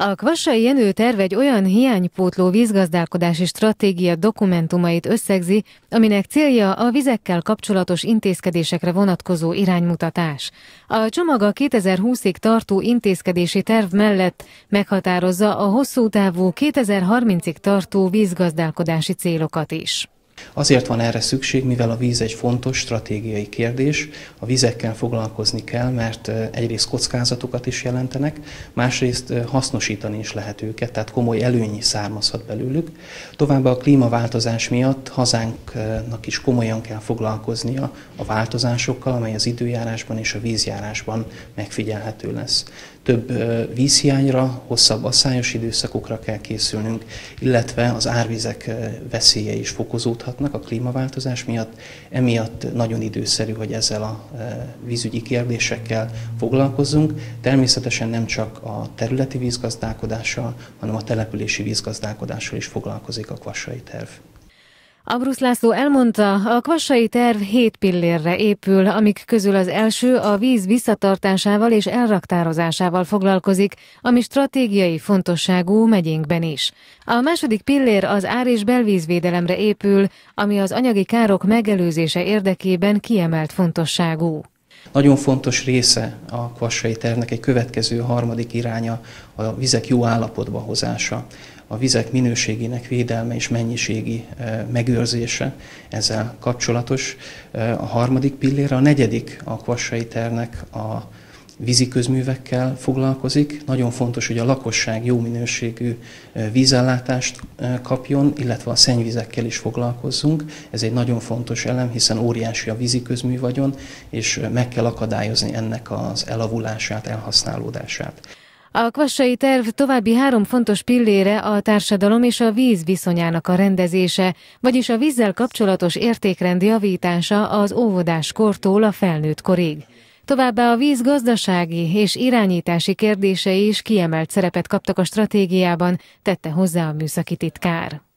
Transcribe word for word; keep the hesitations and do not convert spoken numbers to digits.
A Kvassai Jenő terv egy olyan hiánypótló vízgazdálkodási stratégia dokumentumait összegzi, aminek célja a vizekkel kapcsolatos intézkedésekre vonatkozó iránymutatás. A csomag a kétezer-húszig tartó intézkedési terv mellett meghatározza a hosszú távú kétezer-harmincig tartó vízgazdálkodási célokat is. Azért van erre szükség, mivel a víz egy fontos stratégiai kérdés, a vizekkel foglalkozni kell, mert egyrészt kockázatokat is jelentenek, másrészt hasznosítani is lehet őket, tehát komoly előny származhat belőlük. Továbbá a klímaváltozás miatt hazánknak is komolyan kell foglalkoznia a változásokkal, amely az időjárásban és a vízjárásban megfigyelhető lesz. Több vízhiányra, hosszabb asszályos időszakokra kell készülnünk, illetve az árvizek veszélye is fokozódhatnak a klímaváltozás miatt. Emiatt nagyon időszerű, hogy ezzel a vízügyi kérdésekkel foglalkozzunk. Természetesen nem csak a területi vízgazdálkodással, hanem a települési vízgazdálkodással is foglalkozik a Kvassai terv. Ambrusz László elmondta, a Kvassai terv hét pillérre épül, amik közül az első a víz visszatartásával és elraktározásával foglalkozik, ami stratégiai fontosságú megyénkben is. A második pillér az ár- és belvízvédelemre épül, ami az anyagi károk megelőzése érdekében kiemelt fontosságú. Nagyon fontos része a Kvassai tervnek egy következő harmadik iránya a vizek jó állapotba hozása, a vizek minőségének védelme és mennyiségi megőrzése ezzel kapcsolatos. A harmadik pillér, a negyedik a Kvassai tervnek a vízi közművekkel foglalkozik. Nagyon fontos, hogy a lakosság jó minőségű vízellátást kapjon, illetve a szennyvizekkel is foglalkozzunk. Ez egy nagyon fontos elem, hiszen óriási a vízi közmű vagyon, és meg kell akadályozni ennek az elavulását, elhasználódását. A Kvassai terv további három fontos pillére a társadalom és a víz viszonyának a rendezése, vagyis a vízzel kapcsolatos értékrend javítása az óvodás kortól a felnőtt korig. Továbbá a víz gazdasági és irányítási kérdései is kiemelt szerepet kaptak a stratégiában, tette hozzá a műszaki titkár.